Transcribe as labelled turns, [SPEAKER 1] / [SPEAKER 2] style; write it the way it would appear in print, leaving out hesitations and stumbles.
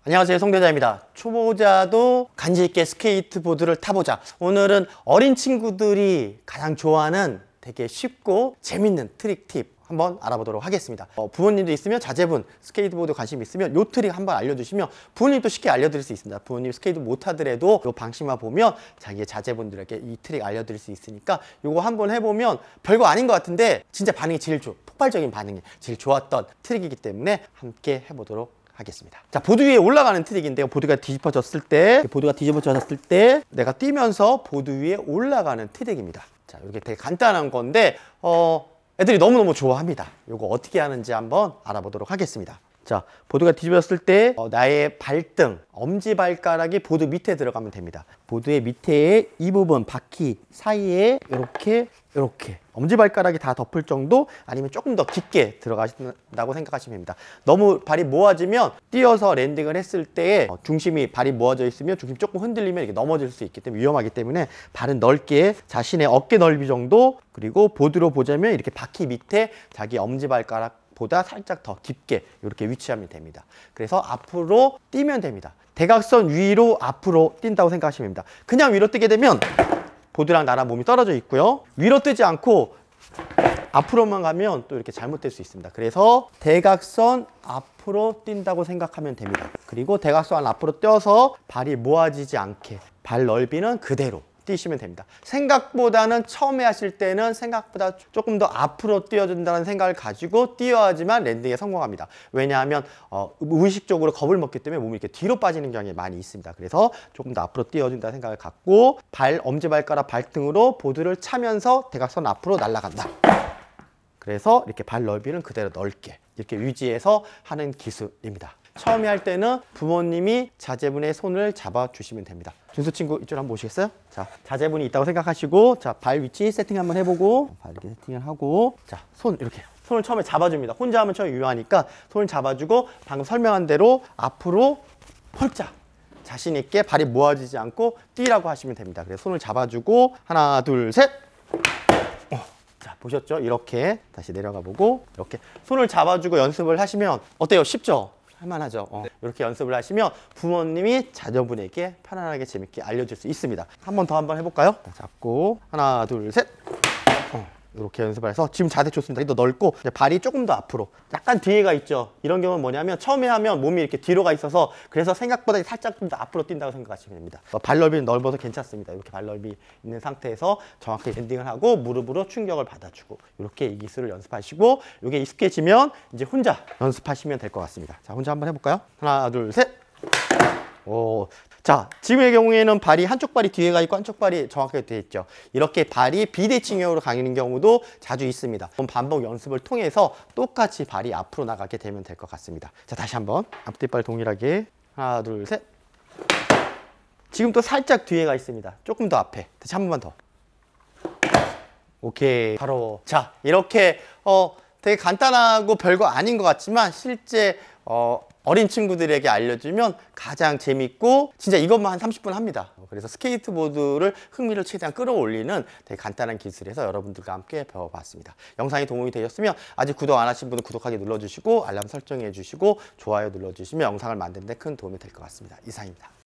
[SPEAKER 1] 안녕하세요, 송대자입니다. 초보자도 간지 있게 스케이트보드를 타보자. 오늘은 어린 친구들이 가장 좋아하는 되게 쉽고 재밌는 트릭 팁 한번 알아보도록 하겠습니다. 부모님도 있으면 자제분 스케이트보드 관심 있으면 요 트릭 한번 알려주시면 부모님도 쉽게 알려드릴 수 있습니다. 부모님 스케이트 못하더라도 요 방식만 보면 자기의 자제분들에게 이 트릭 알려드릴 수 있으니까 요거 한번 해보면 별거 아닌 것 같은데 진짜 반응이 제일 폭발적인 반응이 제일 좋았던 트릭이기 때문에 함께 해보도록 하겠습니다. 자, 보드 위에 올라가는 트릭인데요. 보드가 뒤집어졌을 때 내가 뛰면서 보드 위에 올라가는 트릭입니다. 자, 이렇게 되게 간단한 건데 애들이 너무너무 좋아합니다. 이거 어떻게 하는지 한번 알아보도록 하겠습니다. 자, 보드가 뒤집어졌을 때 나의 발등, 엄지발가락이 보드 밑에 들어가면 됩니다. 보드의 밑에 이 부분, 바퀴 사이에 이렇게 엄지발가락이 다 덮을 정도 아니면 조금 더 깊게 들어가신다고 생각하시면 됩니다. 너무 발이 모아지면 뛰어서 랜딩을 했을 때 중심이 발이 모아져 있으면 중심이 조금 흔들리면 이렇게 넘어질 수 있기 때문에 위험하기 때문에 발은 넓게 자신의 어깨 넓이 정도, 그리고 보드로 보자면 이렇게 바퀴 밑에 자기 엄지발가락 보다 살짝 더 깊게 이렇게 위치하면 됩니다. 그래서 앞으로 뛰면 됩니다. 대각선 위로 앞으로 뛴다고 생각하시면 됩니다. 그냥 위로 뛰게 되면 보드랑 나랑 몸이 떨어져 있고요. 위로 뛰지 않고 앞으로만 가면 또 이렇게 잘못될 수 있습니다. 그래서 대각선 앞으로 뛴다고 생각하면 됩니다. 그리고 대각선 앞으로 뛰어서 발이 모아지지 않게 발 넓이는 그대로 뛰시면 됩니다. 생각보다는 처음에 하실 때는 생각보다 조금 더 앞으로 뛰어준다는 생각을 가지고 뛰어야지만 랜딩에 성공합니다. 왜냐하면 무의식적으로 겁을 먹기 때문에 몸이 이렇게 뒤로 빠지는 경향이 많이 있습니다. 그래서 조금 더 앞으로 뛰어준다는 생각을 갖고 엄지발가락 발등으로 보드를 차면서 대각선 앞으로 날아간다. 그래서 이렇게 발 넓이는 그대로 넓게 이렇게 유지해서 하는 기술입니다. 처음에 할 때는 부모님이 자제분의 손을 잡아주시면 됩니다. 준수 친구 이쪽으로 한번 보시겠어요? 자, 자제분이 있다고 생각하시고, 자, 발 위치 세팅 한번 해보고, 발 이렇게 세팅을 하고, 자, 손을 처음에 잡아줍니다. 혼자 하면 처음에 유효하니까 손을 잡아주고 방금 설명한 대로 앞으로 펄짝 자신 있게 발이 모아지지 않고 뛰라고 하시면 됩니다. 그래서 손을 잡아주고 하나, 둘, 셋. 자, 보셨죠? 이렇게 다시 내려가 보고 이렇게 손을 잡아주고 연습을 하시면 어때요? 쉽죠? 할만하죠. 이렇게 연습을 하시면 부모님이 자녀분에게 편안하게 재밌게 알려줄 수 있습니다. 한 번 더 해볼까요? 잡고 하나, 둘, 셋. 이렇게 연습을 해서 지금 자세 좋습니다. 더 넓고 발이 조금 더 앞으로 약간 뒤에가 있죠. 이런 경우는 뭐냐면 처음에 하면 몸이 이렇게 뒤로 가 있어서 그래서 생각보다 살짝 좀 더 앞으로 뛴다고 생각하시면 됩니다. 발 넓이는 넓어서 괜찮습니다. 이렇게 발 넓이 있는 상태에서 정확히 랜딩을 하고 무릎으로 충격을 받아주고 이렇게 이 기술을 연습하시고 이게 익숙해지면 이제 혼자 연습하시면 될 것 같습니다. 자, 혼자 한번 해볼까요? 하나, 둘, 셋. 오. 자, 지금의 경우에는 한쪽 발이 뒤에 가 있고 한쪽 발이 정확하게 되어 있죠. 이렇게 발이 비대칭형으로 가는 경우도 자주 있습니다. 반복 연습을 통해서 똑같이 발이 앞으로 나가게 되면 될 것 같습니다. 자, 다시 한번 앞뒤발 동일하게 하나, 둘, 셋. 지금 또 살짝 뒤에 가 있습니다. 조금 더 앞에. 다시 한 번만 더. 오케이, 바로. 자, 이렇게 되게 간단하고 별거 아닌 것 같지만 실제 어린 친구들에게 알려주면 가장 재밌고 진짜 이것만 한 30분 합니다. 그래서 스케이트보드를 흥미를 최대한 끌어올리는 되게 간단한 기술에서 여러분들과 함께 배워봤습니다. 영상이 도움이 되셨으면 아직 구독 안 하신 분은 구독하기 눌러주시고 알람 설정해 주시고 좋아요 눌러주시면 영상을 만드는 데 큰 도움이 될 것 같습니다. 이상입니다.